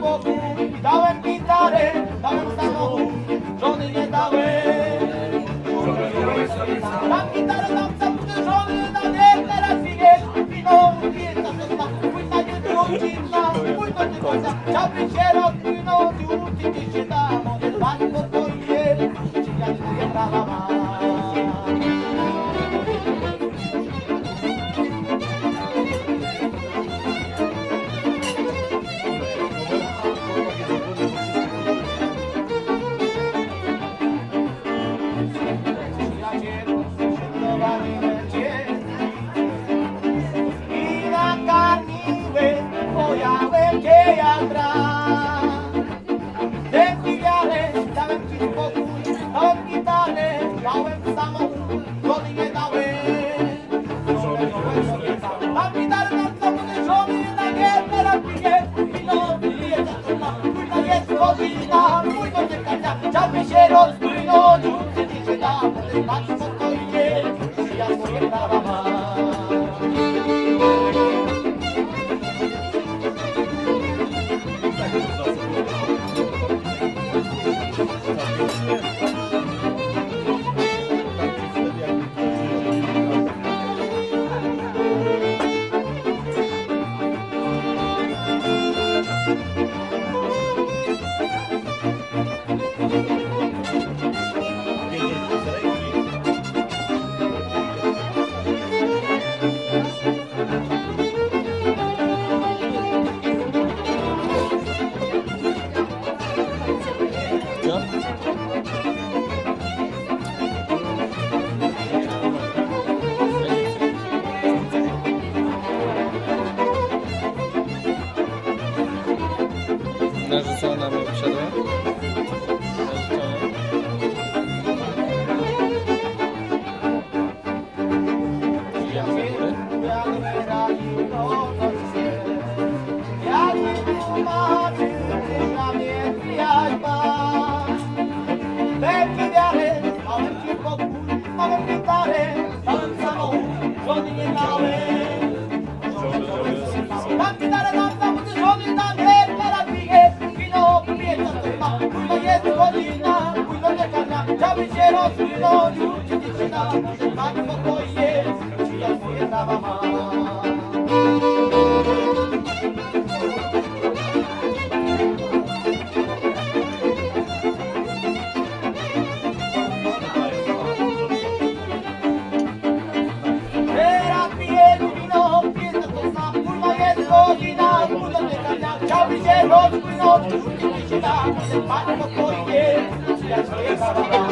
spokój. Dałem gitarę, dałem samochód, żony nie dałem. Dam gitarę, dam samochód, żony na nie, teraz wiesz, wino, wieta, płyta nie było dziwna, płyta nie końca, chciałby się rozpłynąć, uczyć się tam, oderwać spokojnie, czy ja twoje prawa mam. Chciałby się rozpłynąć, uczyć się tam, patrz spokojnie, czy ja swoje prawa mam. Narzucona mi wsiadła. Chciałby się rozwinąć, uczyć się tam, tak spokojnie, czy ja swoje prawa mam. Teraz piję wino, piję to sam, kurwa jest godzina, kurwa czekania. Chciałby się rozwinąć, uczyć się tam, tak spokojnie, czy ja swoje prawa mam.